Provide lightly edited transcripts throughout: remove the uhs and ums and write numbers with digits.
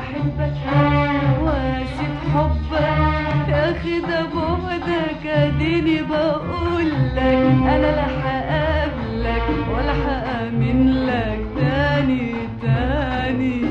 احبك واسيب حبك يا اخي ده بعدك اديني بقولك انا لا هقابلك ولا هامن لك تاني تاني.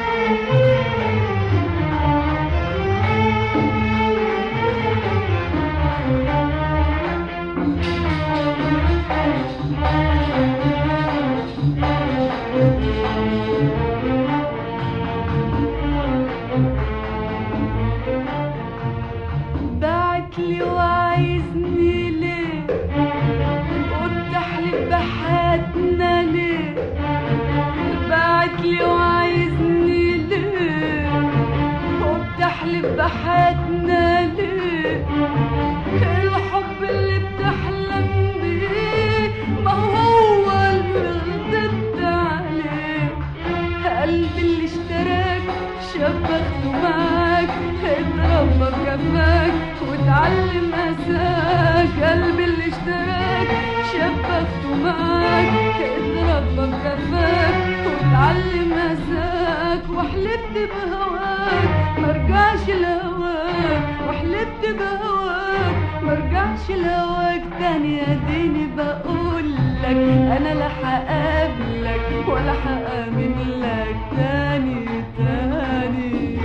بعتلي وعايزني ليه وبتحلف بحياتنا ليه؟ بعتلي وعايزني ليه وبتحلف بحياتنا ليه؟ الحب اللي بتحلم بيه ما هو اللي غضبت عليه. قلبي اللي اشتراك شبكته معاك اتربى بجفاك واتعلم اساك. قلبي اللي اشتراك شبكته معاك اتربى بجفاك واتعلم اساك. وحلفت بهواك مرجعش لهواك وحلفت بهواك مرجعش لهواك تاني اديني بقولك انا لا هقابلك ولا هامن لك تاني تاني.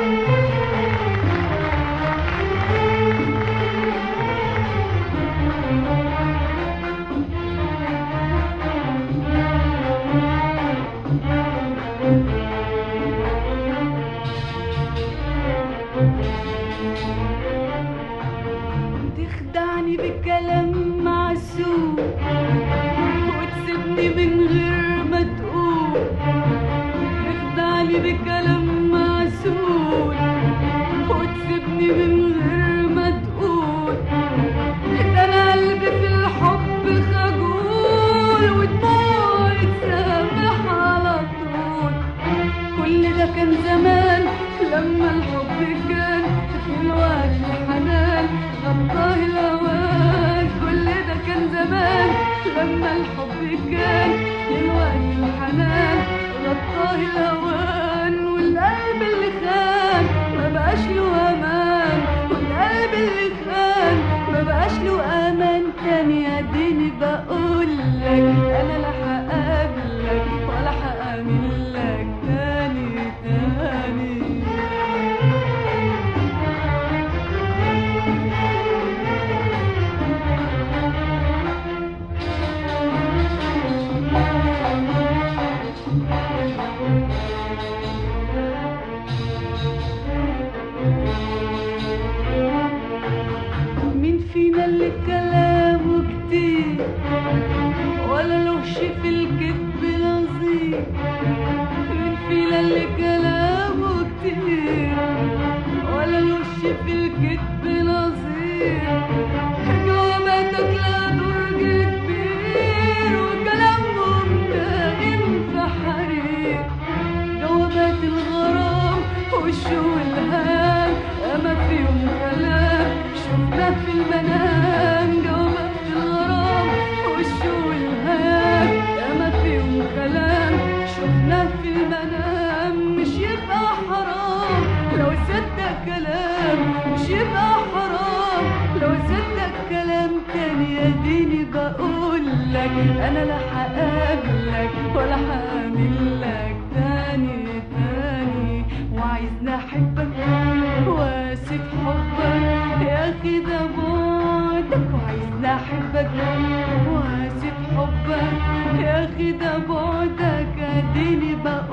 تخدعني بالكلام معسول وتسيبني من غير ما تقول. تخدعني بالكلام معسول وتسيبني من غير ما تقول. ده انا قلبي في الحب خجول ودموعي تسامح على طول. كل ده كان زمان لما الحب كان في الوقت الحنان غطاه الهوان. كل ده كان زمان لما الحب كان في الوقت الحنان غطاه الهوان. والقلب اللي خان ما بقاش له امان والقلب اللي خان ما بقاش له امان تاني اديني بقولك انا لا هقابلك ولا هامن لك تاني تاني. مين فينا اللي كلامه كتير ولا لوش في الكذب نظير؟ مين فينا اللي كلامه كتير ولا لوش في الكذب نظير؟ جواباتك لا درج كبير وكلامهم دائم في حريق. جوابات الغرام والشوق الهام ما فيهم كلام شفنا في المنام. جوابات الغرام والشوق الهام ما فيهم كلام شفنا في المنام. مش يبقى حرام لو صدق كلام مش يبقى حرام لو صدق كلام تاني اديني بقولك انا لا هقابلك ولا هامن لك تاني تاني. وعايزني احبك واسيب حبك يا اخي ده بعدك. وعايزني احبك واسيب حبك يا اخي ده بعدك اديني بقولك